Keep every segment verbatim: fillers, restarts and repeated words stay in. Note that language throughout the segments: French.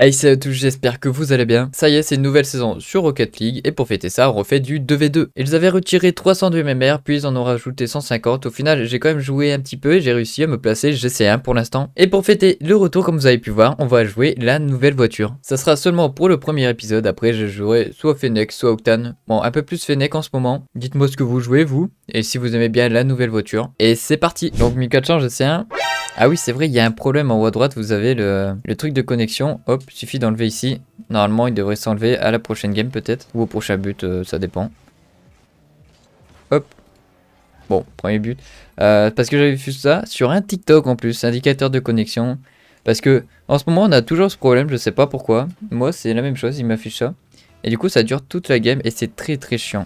Hey salut à tous, j'espère que vous allez bien. Ça y est, c'est une nouvelle saison sur Rocket League et pour fêter ça, on refait du deux v deux. Ils avaient retiré trois cent de M M R, puis ils en ont rajouté cent cinquante. Au final, j'ai quand même joué un petit peu et j'ai réussi à me placer G C un pour l'instant. Et pour fêter le retour, comme vous avez pu voir, on va jouer la nouvelle voiture. Ça sera seulement pour le premier épisode, après je jouerai soit Fennec, soit Octane. Bon, un peu plus Fennec en ce moment. Dites-moi ce que vous jouez, vous, et si vous aimez bien la nouvelle voiture. Et c'est parti. Donc mille quatre cents G C un. Ah oui, c'est vrai, il y a un problème en haut à droite, vous avez le, le truc de connexion. Hop, suffit d'enlever ici. Normalement, il devrait s'enlever à la prochaine game peut-être. Ou au prochain but, euh, ça dépend. Hop. Bon, premier but. Euh, parce que j'avais vu ça sur un TikTok en plus, indicateur de connexion. Parce que en ce moment, on a toujours ce problème, je sais pas pourquoi. Moi, c'est la même chose, il m'affiche ça. Et du coup, ça dure toute la game et c'est très très chiant.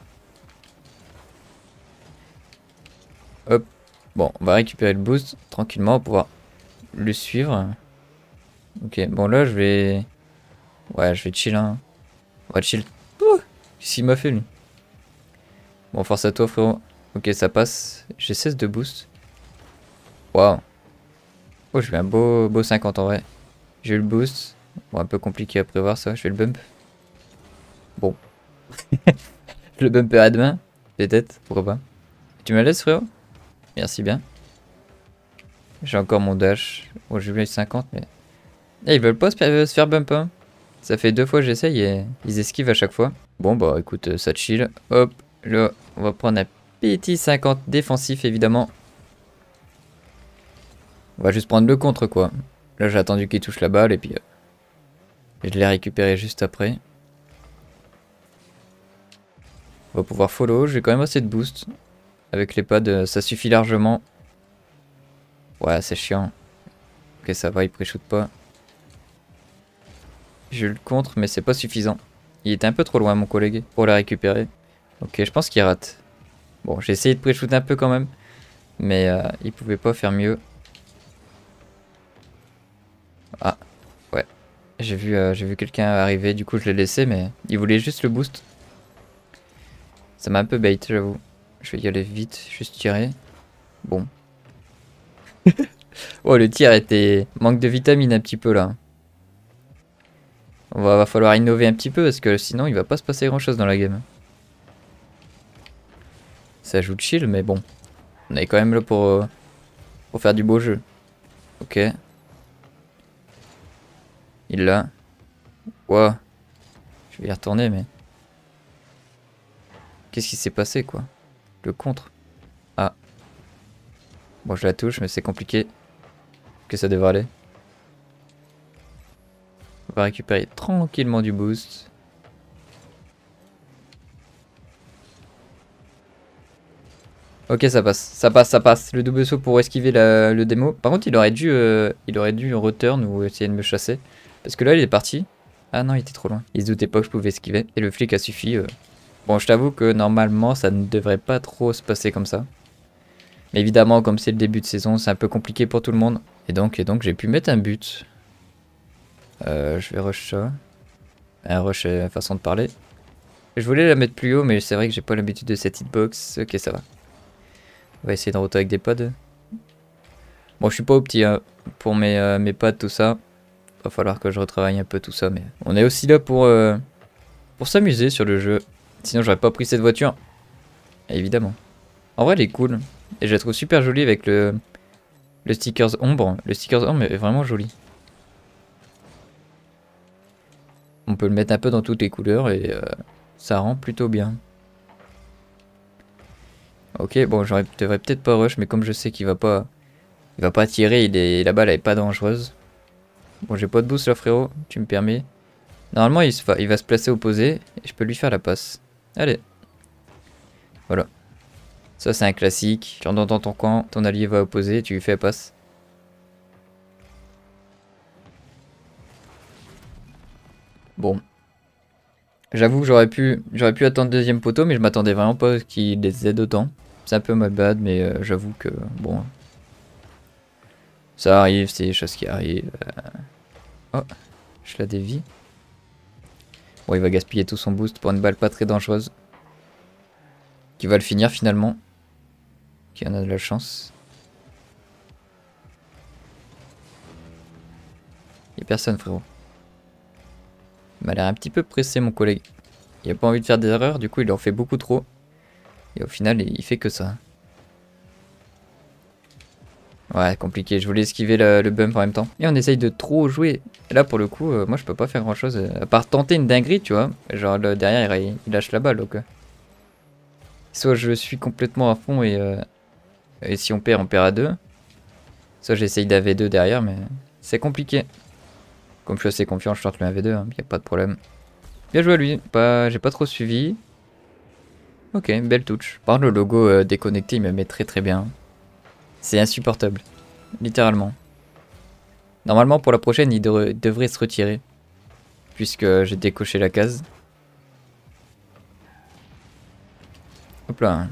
Hop. Bon, on va récupérer le boost tranquillement pour pouvoir le suivre. Ok, bon là je vais... Ouais, je vais chill, hein. On va chill. Oh, qu'est-ce qu'il m'a fait lui? Bon, force à toi frérot. Ok, ça passe. J'ai seize de boost. Waouh. Oh, je vais un beau, beau cinquante en vrai. J'ai eu le boost. Bon, un peu compliqué à prévoir ça. Je fais le bump. Bon. Le bumper à demain. Peut-être, pourquoi pas. Tu me laisses frérot? Merci bien. J'ai encore mon dash. Bon, j'ai eu les cinquante, mais... Eh, ils veulent pas se faire bump, hein. Ça fait deux fois que j'essaye et ils esquivent à chaque fois. Bon bah écoute, ça chill. Hop, là, on va prendre un petit cinquante défensif évidemment. On va juste prendre le contre quoi. Là j'ai attendu qu'il touche la balle et puis... Euh, je l'ai récupéré juste après. On va pouvoir follow, j'ai quand même assez de boost. Avec les pads, ça suffit largement. Ouais, c'est chiant. Ok, ça va, il pré-shoot pas. J'ai eu le contre, mais c'est pas suffisant. Il était un peu trop loin, mon collègue, pour la récupérer. Ok, je pense qu'il rate. Bon, j'ai essayé de pré-shoot un peu quand même. Mais euh, il pouvait pas faire mieux. Ah, ouais. J'ai vu, euh, j'ai vu quelqu'un arriver, du coup je l'ai laissé, mais il voulait juste le boost. Ça m'a un peu bait, j'avoue. Je vais y aller vite, juste tirer. Bon. Oh, le tir était... manque de vitamine un petit peu là. On va, va falloir innover un petit peu parce que sinon il va pas se passer grand chose dans la game. Ça joue chill, mais bon. On est quand même là pour, euh, pour faire du beau jeu. Ok. Il l'a. Wow. Je vais y retourner, mais... Qu'est-ce qui s'est passé, quoi? Le contre. Ah. Bon, je la touche, mais c'est compliqué. Que ça devrait aller. On va récupérer tranquillement du boost. Ok, ça passe, ça passe, ça passe. Le double saut pour esquiver la, le démo. Par contre, il aurait dû, euh, il aurait dû return ou essayer de me chasser. Parce que là, il est parti. Ah non, il était trop loin. Il se doutait pas que je pouvais esquiver. Et le flic a suffi. Euh... Bon, je t'avoue que normalement, ça ne devrait pas trop se passer comme ça. Mais évidemment, comme c'est le début de saison, c'est un peu compliqué pour tout le monde. Et donc, et donc j'ai pu mettre un but. Euh, je vais rush ça. Un rush, euh, façon de parler. Je voulais la mettre plus haut, mais c'est vrai que j'ai pas l'habitude de cette hitbox. Ok, ça va. On va essayer de roter avec des pads. Bon, je suis pas au petit hein, pour mes, euh, mes pads, tout ça. Va falloir que je retravaille un peu tout ça, mais on est aussi là pour, euh, pour s'amuser sur le jeu. Sinon, j'aurais pas pris cette voiture. Évidemment. En vrai, elle est cool. Et je la trouve super jolie avec le, le stickers ombre. Le stickers ombre est vraiment joli. On peut le mettre un peu dans toutes les couleurs et euh, ça rend plutôt bien. Ok, bon, je devrais peut-être pas rush, mais comme je sais qu'il va pas, il va pas tirer, il est, la balle elle est pas dangereuse. Bon, j'ai pas de boost là, frérot, tu me permets. Normalement, il, se va, il va se placer opposé et je peux lui faire la passe. Allez. Voilà. Ça, c'est un classique. Tu rentres dans ton camp, ton allié va opposer, tu lui fais la passe. Bon. J'avoue que j'aurais pu, j'aurais pu attendre deuxième poteau, mais je m'attendais vraiment pas qu'il les aide autant. C'est un peu mal bad, mais euh, j'avoue que bon. Ça arrive, c'est des choses qui arrivent. Oh, je la dévie. Bon, il va gaspiller tout son boost pour une balle pas très dangereuse. Qui va le finir finalement. Qui en a de la chance. Y'a personne, frérot. Il m'a l'air un petit peu pressé, mon collègue. Il a pas envie de faire des erreurs, du coup il en fait beaucoup trop. Et au final, il fait que ça. Ouais, compliqué. Je voulais esquiver le, le bump en même temps. Et on essaye de trop jouer. Et là, pour le coup, euh, moi, je peux pas faire grand chose. Euh, à part tenter une dinguerie, tu vois. Genre, là, derrière, il, il lâche la balle. Donc, euh. soit je suis complètement à fond et, euh, et si on perd, on perd à deux. Soit j'essaye d'A V deux derrière, mais c'est compliqué. Comme je suis assez confiant, je tente le un v deux. Hein, y a pas de problème. Bien joué à lui. Pas, j'ai pas trop suivi. Ok, belle touche. Par contre, le logo euh, déconnecté, il me met très très bien. C'est insupportable. Littéralement. Normalement, pour la prochaine, il de devrait se retirer. Puisque j'ai décoché la case. Hop là.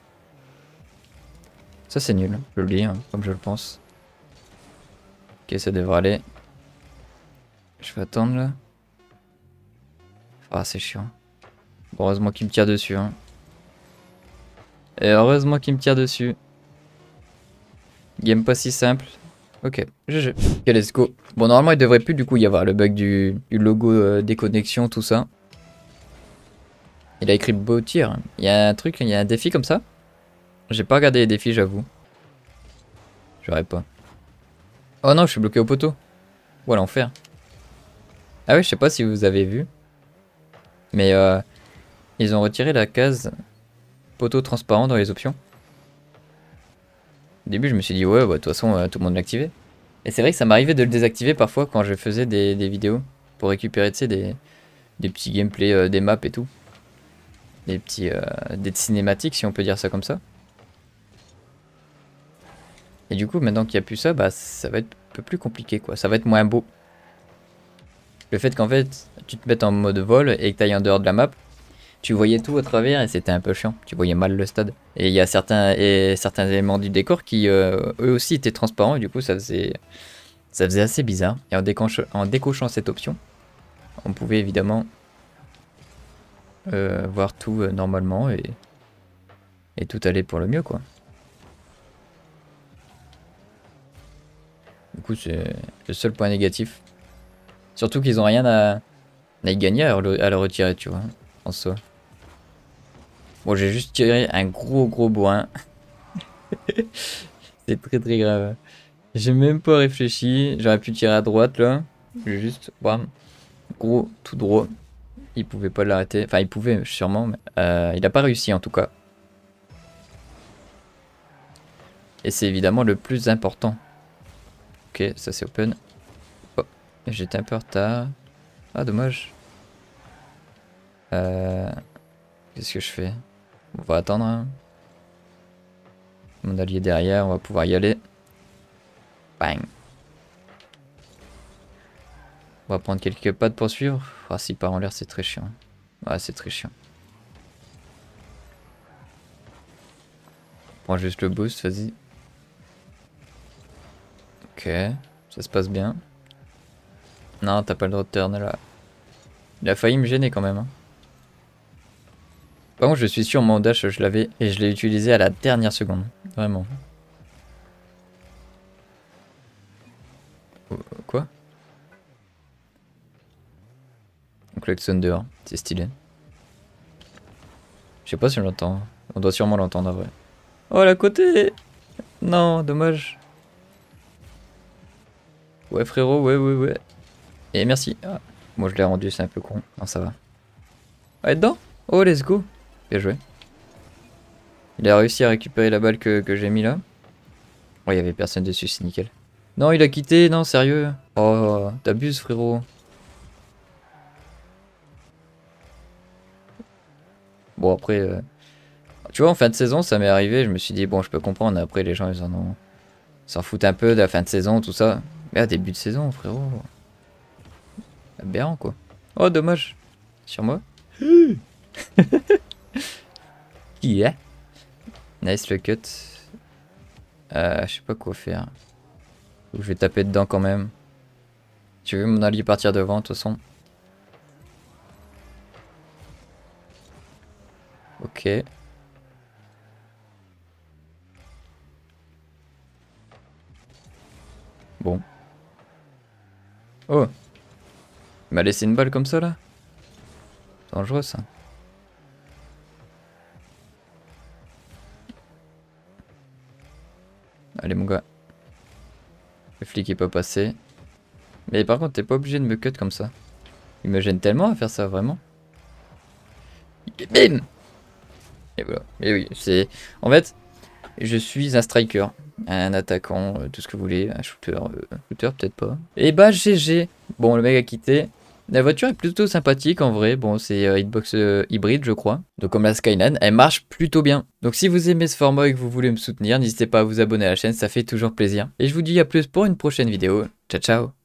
Ça, c'est nul. Je le lis, hein, comme je le pense. Ok, ça devrait aller. Je vais attendre, là. Ah, c'est chiant. Bon, heureusement qu'il me tire dessus. Hein. Et heureusement qu'il me tire dessus. Game pas si simple. Ok, G G. Ok, let's go. Bon, normalement, il devrait plus du coup y avoir le bug du, du logo euh, déconnexion, tout ça. Il a écrit beau tir. Il y a un truc, il y a un défi comme ça. J'ai pas regardé les défis, j'avoue. J'aurais pas. Oh non, je suis bloqué au poteau. Ou à l'enfer. Ah oui, je sais pas si vous avez vu. Mais euh, ils ont retiré la case poteau transparent dans les options. Au début, je me suis dit, ouais, bah, de toute façon, euh, tout le monde l'activait. Et c'est vrai que ça m'arrivait de le désactiver parfois quand je faisais des, des vidéos. Pour récupérer, tu sais, des, des petits gameplays, euh, des maps et tout. Des petits euh, des cinématiques, si on peut dire ça comme ça. Et du coup, maintenant qu'il n'y a plus ça, bah, ça va être un peu plus compliqué, quoi. Ça va être moins beau. Le fait qu'en fait, tu te mettes en mode vol et que tu ailles en dehors de la map, tu voyais tout à travers et c'était un peu chiant. Tu voyais mal le stade. Et il y a certains, et certains éléments du décor qui, euh, eux aussi, étaient transparents. Et du coup, ça faisait, ça faisait assez bizarre. Et en, décoche, en décochant cette option, on pouvait évidemment euh, voir tout euh, normalement et, et tout allait pour le mieux, quoi. Du coup, c'est le seul point négatif. Surtout qu'ils ont rien à, à y gagner à le, à le retirer, tu vois, en soi. Bon, j'ai juste tiré un gros gros bourrin. C'est très très grave. J'ai même pas réfléchi. J'aurais pu tirer à droite là. J'ai juste, bam, gros, tout droit. Il pouvait pas l'arrêter. Enfin, il pouvait sûrement, mais euh, il a pas réussi en tout cas. Et c'est évidemment le plus important. Ok, ça c'est open. Oh, j'étais un peu en retard. Ah, dommage. Euh, Qu'est-ce que je fais? On va attendre. Hein. Mon allié derrière, on va pouvoir y aller. Bang. On va prendre quelques pas de poursuivre. Ah, s'il part en l'air, c'est très chiant. Ah, c'est très chiant. Prends juste le boost, vas-y. Ok, ça se passe bien. Non, t'as pas le droit de turn là. Il a failli me gêner quand même. Hein. Par contre, je suis sûr, mon dash, je l'avais et je l'ai utilisé à la dernière seconde. Vraiment. Quoi? On klaxonne dehors, c'est stylé. Je sais pas si on l'entend. On doit sûrement l'entendre après. Oh, la côté! Non, dommage. Ouais, frérot, ouais, ouais, ouais. Et merci. Ah. Moi, je l'ai rendu, c'est un peu con. Non, ça va. Ah, dedans? Oh, let's go. Bien joué. Il a réussi à récupérer la balle que, que j'ai mis là. Oh, il y avait personne dessus, c'est nickel. Non, il a quitté, non, sérieux. Oh, t'abuses, frérot. Bon, après, euh, tu vois, en fin de saison, ça m'est arrivé. Je me suis dit, bon, je peux comprendre. Après, les gens, ils en ont. S'en foutent un peu de la fin de saison, tout ça. Mais à début de saison, frérot. Aberrant, quoi. Oh, dommage. Sur moi. Qui est? Nice le cut. Euh, je sais pas quoi faire. Je vais taper dedans quand même. Tu veux mon allié partir devant, de toute façon. Ok. Bon. Oh. Il m'a laissé une balle comme ça là. C'est dangereux ça. Allez mon gars. Le flic est pas passé. Mais par contre t'es pas obligé de me cut comme ça. Il me gêne tellement à faire ça vraiment. Et bim. Et voilà. Et oui, c'est... En fait, je suis un striker. Un attaquant, euh, tout ce que vous voulez. Un shooter, euh, shooter peut-être pas. Et bah G G. Bon, le mec a quitté. La voiture est plutôt sympathique en vrai. Bon, c'est euh, hitbox euh, hybride, je crois. Donc comme la Skyline, elle marche plutôt bien. Donc si vous aimez ce format et que vous voulez me soutenir, n'hésitez pas à vous abonner à la chaîne, ça fait toujours plaisir. Et je vous dis à plus pour une prochaine vidéo. Ciao, ciao.